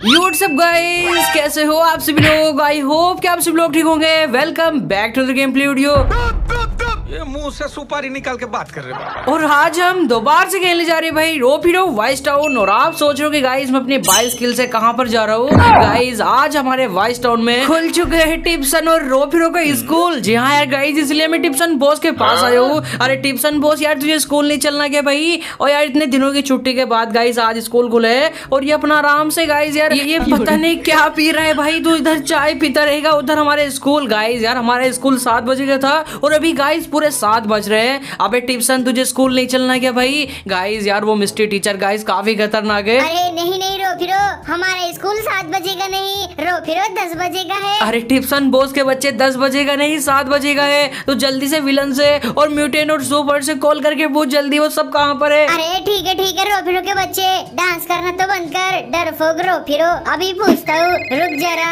WhatsApp guys, कैसे हो आप सभी लोग। आई होप कि आप सभी लोग ठीक होंगे। Welcome back to the game play video. ये मुंह से सुपारी निकाल के बात कर रहे हैं। और आज हम दोबारा से खेलने जा रहे हैं भाई रोप हीरो वाइस टाउन। और आप सोच रहे हो कि गाइस मैं अपनी 22 स्किल से कहां पर जा रहा हूँ। गाइस आज हमारे वाइस टाउन में खुल चुके हैं टिप्सन और रोप हीरो का स्कूल। जी हाँ यार गाइस, इसलिए मैं टिप्सन बॉस के पास आया हूँ। अरे टिप्सन बॉस यार, तुझे स्कूल नहीं चलना क्या भाई। और यार इतने दिनों की छुट्टी के बाद गाइस आज स्कूल खुले है और ये अपना आराम से गाइस यार ये पता नहीं क्या पी रहा है भाई। तू इधर चाय पीता रहेगा, उधर हमारे स्कूल। गाइस यार हमारा स्कूल 7 बजे का था और अभी गाइस पूरे 7 बज रहे हैं। अबे टिप्सन तुझे स्कूल नहीं चलना क्या भाई। गाइस यार वो मिस्ट्री टीचर गाइस काफी खतरनाक है। अरे नहीं नहीं रोफिरो, हमारा स्कूल 7 बजे का नहीं, रोफिरो 10 बजे का है। अरे टिप्सन बॉस के बच्चे 10 बजे का नहीं 7 बजे का है। तो जल्दी से विलन से और म्यूटेंट और सुपर से कॉल करके पूछ जल्दी वो सब कहाँ पर है। अरे ठीक है रोफिरो के बच्चे, डांस करना तो बंद कर, डरपोक रोफिरो, अभी पूछता हूँ, रुक जरा।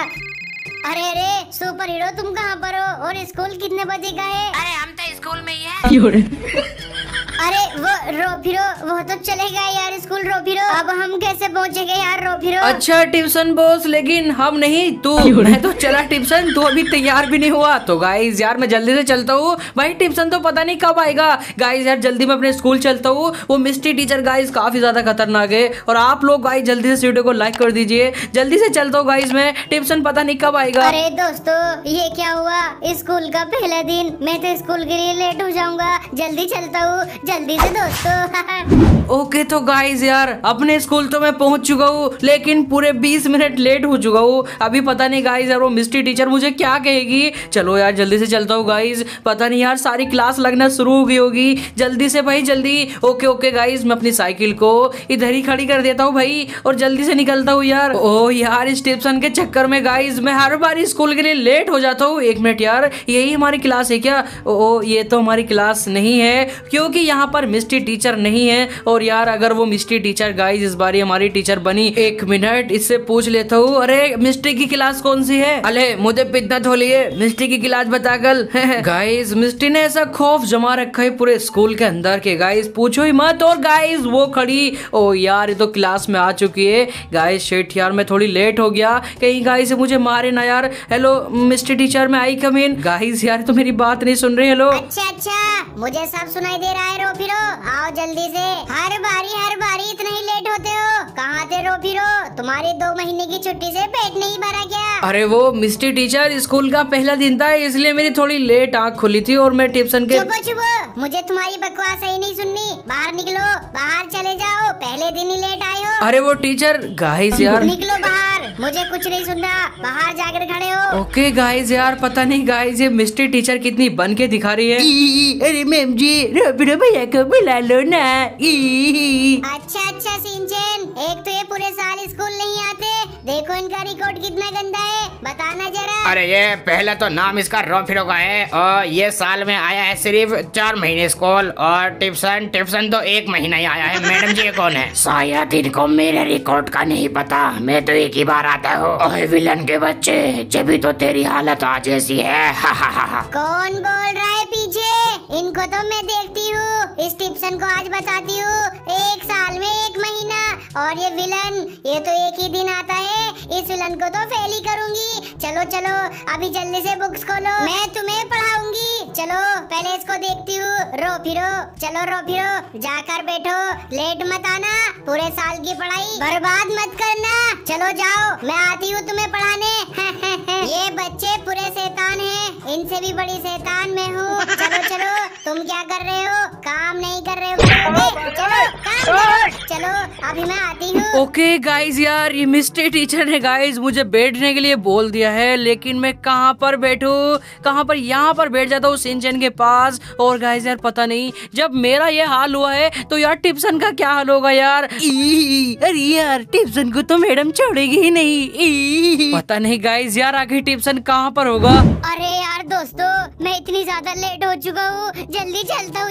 अरे सुपर हीरो तुम कहाँ पर हो और स्कूल कितने बजे का है। अरे हम तो स्कूल में ही है। अरे वो रोफिरो वो तो चलेगा यार स्कूल रोफिरो, अब हम कैसे पहुँचेंगे यार रोफिरो। अच्छा टिप्सन बॉस, लेकिन हम नहीं तू। मैं तो चला टिप्सन, तू अभी तैयार भी नहीं हुआ। तो गाइस यार मैं जल्दी से चलता हूँ भाई। टिप्सन तो पता नहीं कब आएगा। गाइस यार जल्दी मैं अपने स्कूल चलता हूँ। वो मिस्ट्री टीचर गाइस काफी ज्यादा खतरनाक है। और आप लोग गाइस जल्दी से इस वीडियो को लाइक कर दीजिए। जल्दी से चलता हूँ गाइस मैं। टिप्सन पता नहीं कब आएगा। अरे दोस्तों ये क्या हुआ, स्कूल का पहला दिन, मैं तो स्कूल के लिए लेट हो जाऊंगा। जल्दी चलता हूँ, जल्दी से दोस्तों। ओके तो गाइस यार अपने स्कूल तो मैं पहुंच चुका हूँ, लेकिन पूरे 20 मिनट लेट हो चुका हूँ। अभी पता नहीं गाइस यार वो मिस्ट्री टीचर मुझे क्या कहेगी। चलो यार जल्दी से चलता हूँ गाइस। पता नहीं यार सारी क्लास लगना शुरू हो गई होगी। जल्दी से भाई जल्दी। ओके गाइस, मैं अपनी साइकिल को इधर ही खड़ी कर देता हूँ भाई और जल्दी से निकलता हूँ यार। ओ यार इस टिप्सन के चक्कर में गाइस मैं हर बार स्कूल के लिए लेट हो जाता हूँ। 1 मिनट यार, यही हमारी क्लास है क्या। ओ ये तो हमारी क्लास नहीं है क्योंकि यहाँ पर मिस्ट्री टीचर नहीं है। और यार अगर वो मिस्ट्री टीचर गाइस इस बारी हमारी टीचर बनी, 1 मिनट इससे पूछ लेता हूँ। अरे मिस्ट्री की क्लास कौन सी है। अले मुझे पितना थोलिए, मिस्ट्री की क्लास बता कल। गाइस मिस्ट्री ने ऐसा खौफ जमा रखा है पूरे स्कूल के अंदर के गाइस पूछो ही मत। और गाइस वो खड़ी, ओ यार ये तो क्लास में आ चुकी है। गाइस शिट यार मैं थोड़ी लेट हो गया, कहीं गाइस मुझे मारे ना यार। हेलो मिस्ट्री टीचर, मैं आई कम इन। गाइस यार तो मेरी बात नहीं सुन रही। हेलो अच्छा मुझे सब सुनाई दे रहा है रोफिरो, आओ जल्दी से। हर बारी इतना ही लेट होते हो। कहाँ थे रोफिरो, तुम्हारी 2 महीने की छुट्टी से पेट नहीं भरा क्या। अरे वो मिस्ट्री टीचर स्कूल का पहला दिन था इसलिए मेरी थोड़ी लेट आँख खुली थी और मैं टिप्सन के। चुप, मुझे तुम्हारी बकवास सही नहीं सुननी। बाहर निकलो, बाहर चले जाओ, पहले दिन ही लेट आए हो। अरे वो टीचर गाइस यार निकलो बाहर, मुझे कुछ नहीं सुनना, बाहर जाकर खड़े हो। ओके गाइस यार पता नहीं गाइस ये मिस्ट्री टीचर कितनी बन के दिखा रही है। अरे मैम जी रोबिरो भैया को बुला लो ना। अच्छा सिंचन, एक तो ये पूरे साल स्कूल नहीं आते, देखो इनका रिकॉर्ड कितना गंदा है, बताना जरा। अरे ये पहले तो नाम इसका रोफिरो का है और ये साल में आया है सिर्फ 4 महीने स्कूल। और टिप्सन तो 1 महीना ही आया है। मैडम जी ये कौन है। शायद इनको मेरे रिकॉर्ड का नहीं पता, मैं तो एक ही बार आता हूँ। ओए विलन के बच्चे, जब तो तेरी हालत आज ऐसी है। कौन बोल रहा है पीछे, इनको तो मैं देखती हूँ। इस टिप्सन को आज बताती हूँ, 1 साल में 1 महीना। और ये विलन, ये तो एक ही दिन आता है। इस विलन को तो फेल ही करूंगी। चलो अभी जल्दी से बुक्स खोलो, मैं तुम्हें पढ़ाऊंगी। चलो पहले इसको देखती हूँ। रोफिरो चलो रोफिरो, जाकर बैठो, लेट मत आना, पूरे साल की पढ़ाई बर्बाद मत करना। चलो जाओ, मैं आती हूँ तुम्हें पढ़ाने। ये बच्चे पूरे शैतान हैं, इनसे भी बड़ी शैतान मैं हूँ। चलो तुम क्या कर रहे हो, काम नहीं कर रहे हो। चलो काम करो। चलो अभी मैं आती हूँ। ओके गाइस यार ये मिस्ट्री टीचर ने गाइस मुझे बैठने के लिए बोल दिया है, लेकिन मैं कहाँ पर बैठूं, कहाँ पर। यहाँ पर बैठ जाता हूँ सिंचन के पास। और गाइस यार पता नहीं जब मेरा ये हाल हुआ है तो यार टिप्सन का क्या हाल होगा यार। अरे यार टिप्सन को तो मैडम छोड़ेगी ही नहीं। पता नहीं गाइस यार आखिर टिप्सन कहाँ पर होगा। अरे यार दोस्तों, मैं इतनी ज्यादा लेट हो चुका हूँ, जल्दी चलता हूँ यार,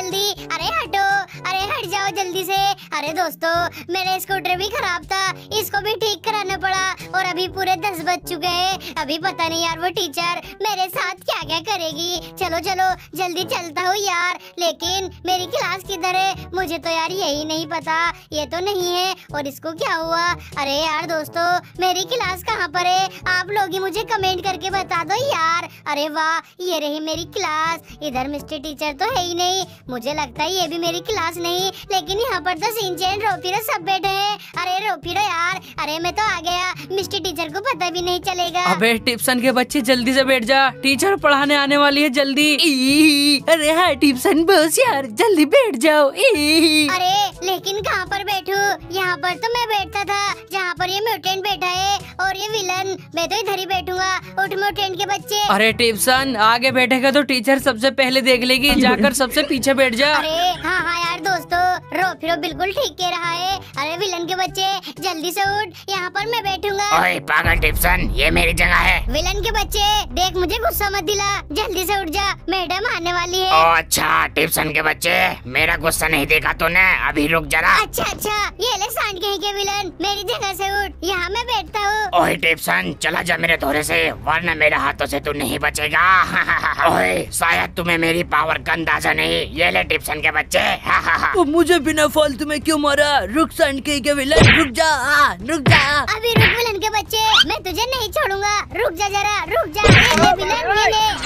जल्दी। अरे हटो, अरे हट जाओ जल्दी से। अरे दोस्तों, मेरा स्कूटर भी खराब था, इसको भी ठीक कराना पड़ा और अभी पूरे 10 बज चुके हैं। अभी पता नहीं यार वो टीचर मेरे साथ क्या क्या करेगी। चलो चलो जल्दी चलता हूँ यार। लेकिन मेरी क्लास किधर है? मुझे तो यार यही नहीं पता। ये तो नहीं है और इसको क्या हुआ? अरे यार दोस्तों, मेरी क्लास कहाँ पर है? आप लोग ही मुझे कमेंट करके बता दो यार। अरे वाह, ये रही मेरी क्लास। इधर मिस्टर टीचर तो है ही नहीं, मुझे लगता है ये भी मेरी क्लास नहीं। लेकिन यहाँ पर तो शिनचैन, रोपीरो सब बैठे हैं। अरे रोपीरो यार, अरे मैं तो आ गया, मिस्टर टीचर को पता भी नहीं चलेगा। अबे टिप्सन के बच्चे जल्दी से बैठ जा, टीचर पढ़ाने आने वाली है, जल्दी। अरे हाँ टिप्सन बस यार, जल्दी बैठ जाओ। अरे लेकिन कहाँ पर बैठूं? यहाँ पर तो मैं बैठता था जहाँ पर ये म्यूटेंट बैठा है और ये विलन। मैं तो इधर ही बैठूंगा। उठ म्यूटेंट के बच्चे। अरे टिप्सन, आगे बैठेगा तो टीचर सबसे पहले देख लेगी, जाकर सबसे पीछे बैठ जा। अरे हाँ हाँ यार दोस्तों, रोफिरो बिल्कुल ठीक कह रहा है। अरे विलन के बच्चे जल्दी से उठ, यहाँ पर मैं बैठूंगा। ओए पागल टिप्सन, ये मेरी जगह है। विलन के बच्चे देख, मुझे गुस्सा मत दिला, जल्दी से उठ जा, मैडम आने वाली है। ओ अच्छा टिप्सन के बच्चे, मेरा गुस्सा नहीं देखा तूने, अभी रुक जरा। अच्छा अच्छा, ये ले सांड कहीं के विलन, मेरी जगह से उठ, यहाँ मैं बैठता हूँ। ओए टिप्सन, चला जा मेरे थोड़े से, वरना मेरे हाथों से तू नहीं बचेगा। ओए शायद तुम्हें मेरी पावर का अंदाजा नहीं। ये ले टिप्सन के बच्चे। मुझे बिना फालतू में क्यों मारा? रुक सांड के विलन, रुक जा, रुक जा। अभी रुक विलन के बच्चे, मैं तुझे नहीं छोड़ूंगा, रुक जा जरा, रुक जा। ये ले विलन, ये ले।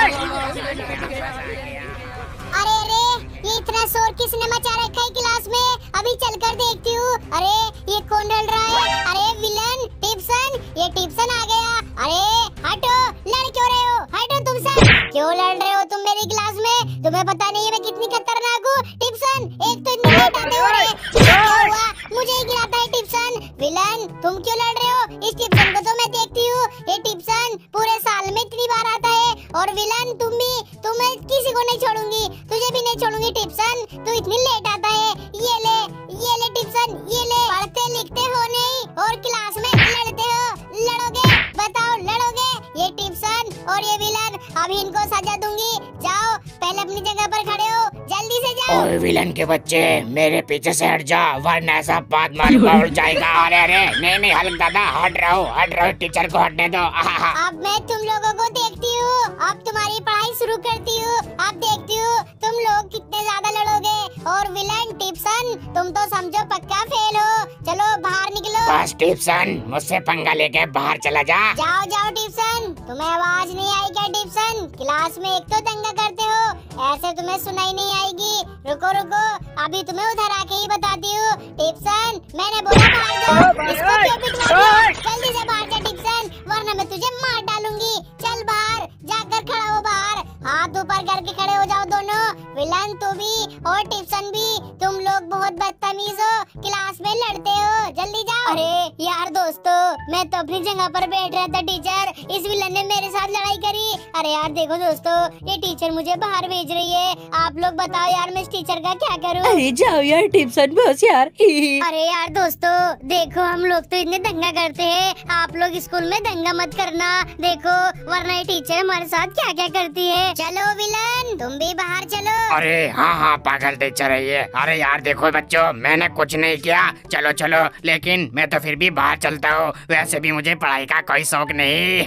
अरे अरे, ये इतना शोर किसने मचा रखा है क्लास में? अभी चलकर देखती हूँ। अरे ये कौन डल रहा है? अरे विलन, टिप्सन, ये टिप्सन आ गया। अरे हटो, लड़ क्यों रहे हो? हटो तुम सब, क्यों लड़ रहे हो तुम मेरी क्लास में? तुम्हें पता नहीं है मैं कितनी खतरनाक हूँ? टिप्सन, एक तो इतने लेट आते हो रे। क्या हुआ? मुझे ही गिराता है टिप्सन। विलन, तुम क्यों लड़ रहे हो? इस टिप्सन को तो मैं देखती हूँ, ये टिप्सन पूरे साल में इतनी बार आता है। और विलन तुम भी, तुम्हें किसी को नहीं छोड़ूंगी, तुझे भी नहीं छोड़ूंगी टिप्सन, तू इतनी लेट आता है। ये ले टिप्सन, ये ले। पढ़ते लिखते हो नहीं और क्लास में लड़ते हो। लड़ोगे? बताओ लड़ोगे? ये टिप्सन और ये विलन, अभी इनको सजा दूंगी। जाओ पहले अपनी जगह पर खड़े हो, जल्दी से जाओ। ओए विलन के बच्चे, मेरे पीछे से हट जा, वरना ऐसा बात मारूंगा उड़ जाएगा। अरे अरे नहीं हल्क दादा, हट रहो, टीचर को हटने दो। अब मैं तुम लोगों को देखती हूँ, अब तुम्हारी पढ़ाई शुरू करती हूँ। अब देखती हूँ तुम लोग कितने ज्यादा लड़ोगे। और विलन टिप्सन, तुम तो समझो पक्का फेल हो। चलो बाहर निकलो। बस टिप्सन, मुझसे पंगा लेके बाहर चला जा। जाओ जाओ टिप्सन, तुम्हें आवाज नहीं आई क्या टिप्सन? क्लास में एक तो दंगा करते हो, ऐसे तुम्हें सुनाई नहीं आएगी। रुको रुको, अभी तुम्हें उधर आके ही बताती हूँ। टिप्सन, मैंने बोला बाहर जाओ, इसको क्यों पिटवाती हो? जल्दी से बाहर जा टिप्सन, वरना मैं तुझे मार डालूंगी। चल बाहर, जाकर खड़ा हो बाहर, हाथ ऊपर करके खड़े हो जाओ दोनों। विलन तू भी और टिप्सन भी, तुम लोग बहुत बदतमीज हो, क्लास में लड़ते हो, जल्दी जाओ। अरे यार दोस्तों, मैं तो अपनी जगह पर बैठ रहा था टीचर, इस विलन ने मेरे साथ लड़ाई करी। अरे यार देखो दोस्तों, ये टीचर मुझे बाहर भेज रही है। आप लोग बताओ यार, मैं इस टीचर का क्या करूं? अरे जाओ यार टिप्सन, बस यार। अरे यार दोस्तों, देखो हम लोग तो इतने दंगा करते हैं, आप लोग स्कूल में दंगा मत करना, देखो वरना ये टीचर हमारे साथ क्या क्या करती है। चलो विलन, तुम भी बाहर चलो। अरे हाँ पागल टीचर है ये। अरे यार देखो बच्चों, मैंने कुछ नहीं किया, चलो चलो, लेकिन मैं तो फिर भी बाहर चलता हूँ, वैसे भी मुझे पढ़ाई का कोई शौक नहीं।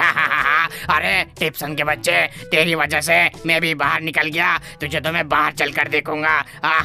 अरे टिप्सन के बच्चे, तेरी वजह से मैं भी बाहर निकल गया, तुझे तो मैं बाहर चलकर देखूंगा।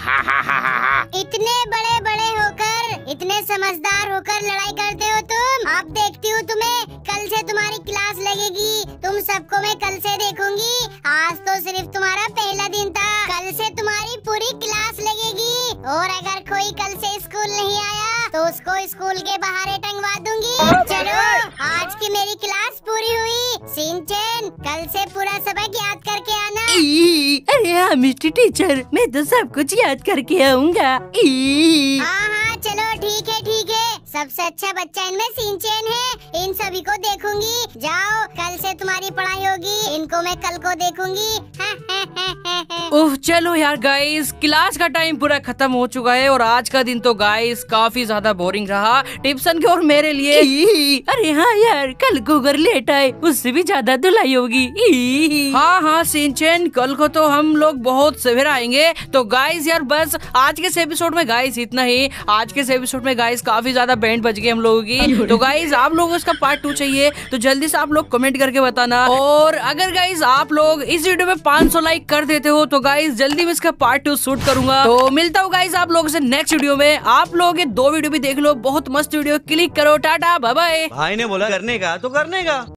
इतने बड़े बड़े होकर, इतने समझदार होकर लड़ाई करते हो तुम। अब देखती हूँ तुम्हें, कल से तुम्हारी क्लास लगेगी, तुम सबको मैं कल से देखूंगी। आज तो सिर्फ तुम्हारा पहला दिन था, कल से तुम्हारी पूरी क्लास लगेगी। और अगर कोई कल से स्कूल नहीं आया तो उसको स्कूल के बाहर टंगवा दूंगी। चलो आज की मेरी क्लास पूरी हुई। शिनचैन, कल से पूरा सबक याद करके आना। अरे हाँ मिस्टर टीचर, मैं तो सब कुछ याद करके आऊंगा। हाँ हाँ चलो ठीक है, सबसे अच्छा बच्चा इनमें शिनचैन है, इन सभी को देखूंगी। जाओ, कल से तुम्हारी पढ़ाई होगी, इनको मैं कल को देखूंगी। ओह चलो यार गाइस, क्लास का टाइम पूरा खत्म हो चुका है और आज का दिन तो गाइस काफी ज्यादा बोरिंग रहा टिप्सन के और मेरे लिए। अरे हाँ यार, कल को अगर लेट आए उससे भी ज्यादा धुलाई होगी। हाँ हाँ शिनचैन, कल को तो हम लोग बहुत सवेरा आएंगे। तो गाइस यार बस आज के एपिसोड में गाइस इतना ही। आज के एपिसोड में गाइस काफी ज्यादा बैंड बज गए हम लोगों की। तो गाइस आप लोगों को इसका पार्ट 2 चाहिए तो जल्दी से आप लोग कमेंट करके बताना। और अगर गाइस आप लोग इस वीडियो में 500 लाइक कर देते हो तो गाइस जल्दी में इसका पार्ट 2 शूट करूंगा। तो मिलता हूँ गाइस आप लोगों से नेक्स्ट वीडियो में। आप लोग ये 2 वीडियो भी देख लो, बहुत मस्त वीडियो। क्लिक करो, टाटा बाय बाय। भाई ने बोला करने का तो करने का।